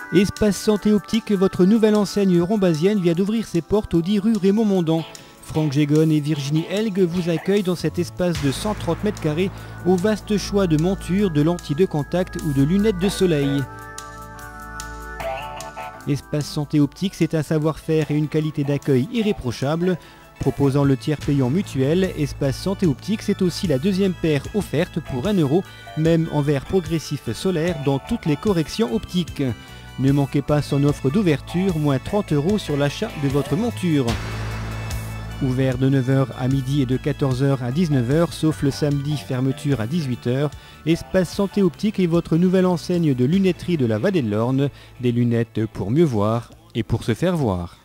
Espace Santé Optique, votre nouvelle enseigne rombasienne vient d'ouvrir ses portes au 10 rue Raymond Mondon. Franck Gégonne et Virginie Helg vous accueillent dans cet espace de 130 mètres carrés au vaste choix de montures, de lentilles de contact ou de lunettes de soleil. Espace Santé Optique, c'est un savoir-faire et une qualité d'accueil irréprochable. Proposant le tiers payant mutuel, Espace Santé Optique, c'est aussi la deuxième paire offerte pour 1 €, même en verre progressif solaire dans toutes les corrections optiques. Ne manquez pas son offre d'ouverture, moins 30 € sur l'achat de votre monture. Ouvert de 9 h à midi et de 14 h à 19 h, sauf le samedi, fermeture à 18 h. Espace Santé Optique est votre nouvelle enseigne de lunetterie de la Vallée de l'Orne. Des lunettes pour mieux voir et pour se faire voir.